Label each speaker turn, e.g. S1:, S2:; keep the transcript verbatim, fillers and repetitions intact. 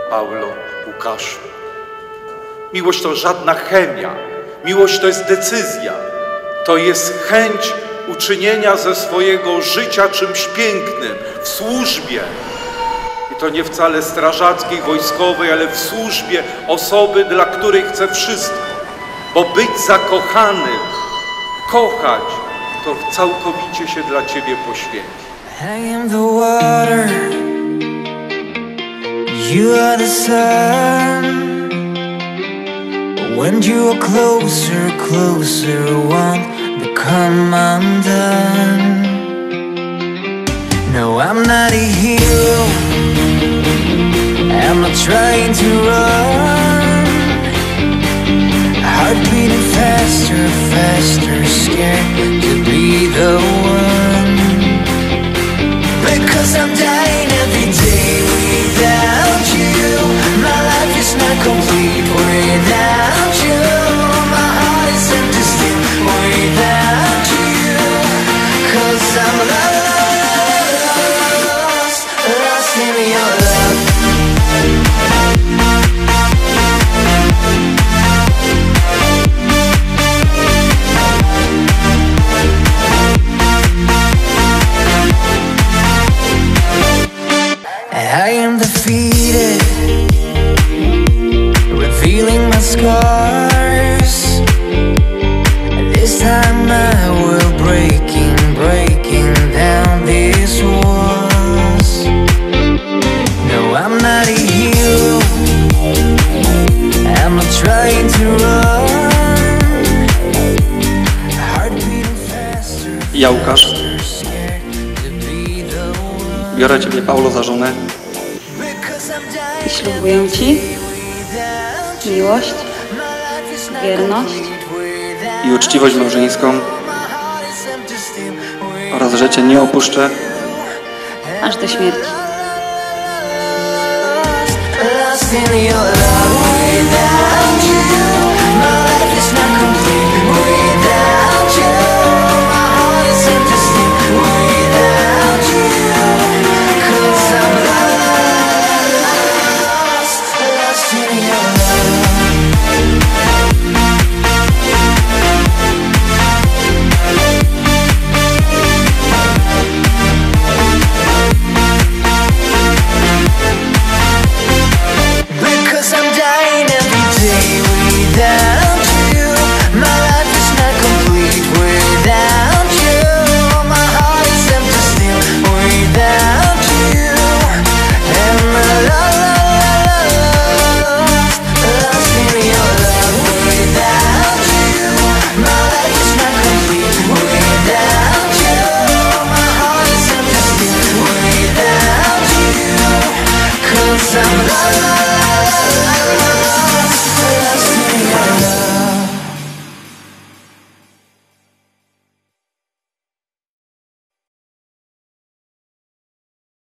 S1: Paulo, Łukaszu. Miłość to żadna chemia. Miłość to jest decyzja. To jest chęć uczynienia ze swojego życia czymś pięknym, w służbie. I to nie wcale strażackiej, wojskowej, ale w służbie osoby, dla której chcę wszystko. Bo być zakochanym, kochać, to całkowicie się dla Ciebie poświęci.
S2: I am the water, you are the sun. When you are closer, closer, won't become undone. No, I'm not a hero, I'm not trying to run. Heart beating faster, faster, scared to be the one. Because I'm dying every day without you. My life is not complete without you. My heart is empty still without you. Cause I'm lost, lost in your love. I am defeated, revealing my scars. This time I will breaking, breaking down these walls. No, I'm not a hero, I'm not trying to run. Heart beating faster,
S3: Ja, Łukasz, biorę Ciebie, Paulo, za żonę
S4: i ślubuję Ci miłość, wierność
S3: i uczciwość małżeńską oraz, że Cię nie opuszczę
S4: aż do śmierci.
S2: Lost in your love.